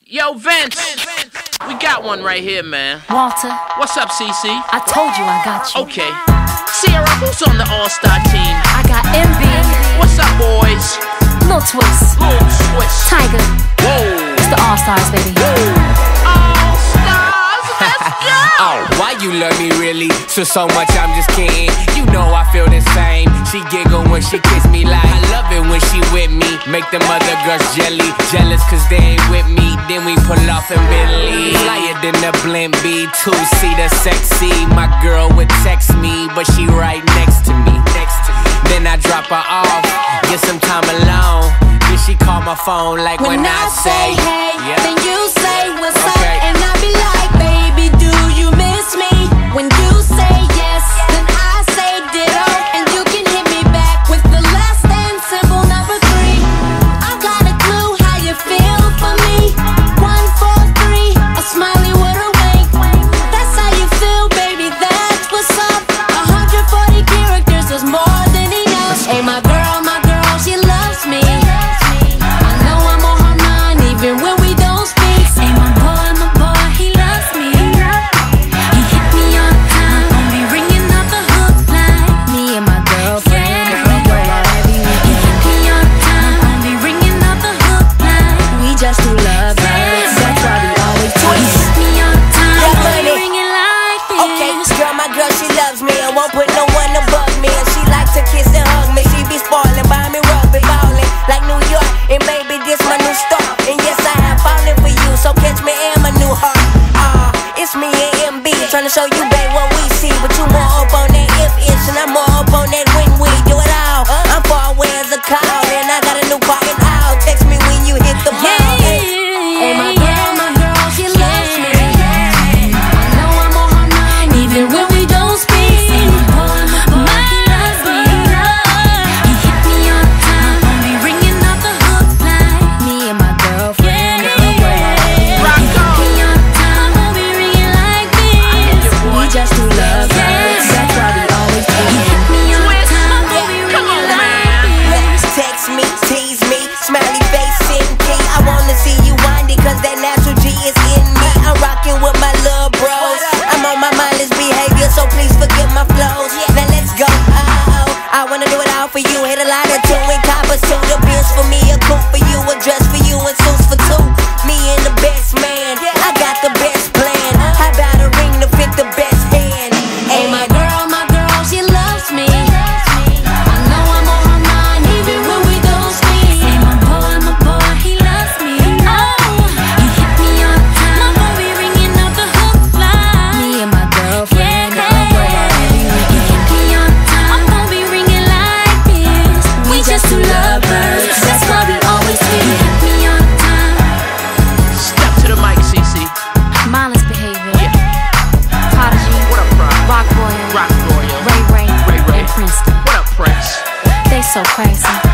Yo, Vince, we got one right here, man. Walter. What's up, CC? I told you I got you. Okay. Sierra, who's on the All-Star team? I got MB. What's up, boys? Lil Twist. Lil Twist. Tiger. Whoa. It's the All-Stars, baby. All-Stars, let's go! Oh, why you love me really? So much I'm just kidding. You know I feel the same. She giggle when she kiss me like I love it when she with me. Make them other girls jealous cause they ain't with me. Then we pull off in Bentley. Flyer than the Blimp B, two-seater sexy. My girl would text me, but she right next to me. Then I drop her off, get some time alone. Then she call my phone like when I say hey, yeah. then you say what's Okay. up, and I be like, baby, do you miss me? When you say yes, then I say ditto, and you can hit me back with the less than simple number 3. I got a clue how you feel for me. 1, 4, 3, a smiley with a wink. That's how you feel, baby. That's what's up. 140 characters is more than enough. Hey, my girl, she loves me. I know I'm on her mind even when we don't speak. Say my boy, he loves me. He hit me on time, only ringing up the hook line. Me and my girlfriend, we go out every week. He hit me on time, only ringing up the hook line. We just do love birds, that's why we always tweet. He hit me on time, only ringing like this. Okay, my girl, she loves me and won't put no one above me. And she likes to kiss and hug me. She be spoiling by me, rugby ballin' like New York. And baby, this my new start. And yes, I have fallen for you, so catch me in my new heart. It's me and MB trying to show you, babe, what we see. But you more up on that if-ish, and I'm more up on that when we do it all. I'm far away as a call, and I got a new car and all. Text me when you hit the ball. Hey, my girl, she loves me. I know I'm on her mind even when we don't speak. My boy, he loves me. He hit me on time, only ringing up the hook line. Me and my girlfriend, we go out every week. Rock He hit me on time, only ringing like this. We just do love birds, that's why we always do. He hit me on time, only Come on, ringing man. like this. Text me, tease me, smiley face in key. I wanna see you windy, cause that natural G is in me. I'm rocking with my little bros. I'm on my mindless behavior, so please forgive my flows. Now let's go. I wanna do it all for you. Hit a line or two and coppers too. The bills for me, a coupe for you, a dress for you, and suits for 2. Me and the best man, I got the best plan. How about a ring to fit the best hand? Hey, my girl, she loves me. I know I'm on her mind even when we don't speak. Say my boy, he loves me. Oh, he hit me on time. My boy be ringing up the hook line. Me and my girlfriend, we go out every week. He hit me on time. My phone be ringing like this. We just two lovers, that's why we always speak. He hit me on time. Step to the mic, CC. Mindless behavior. Yeah. Prodigy. What up, Prod? Rock Royal. Rock Royal. Ray. Ray. And Princeton. What up, Prince? They so crazy.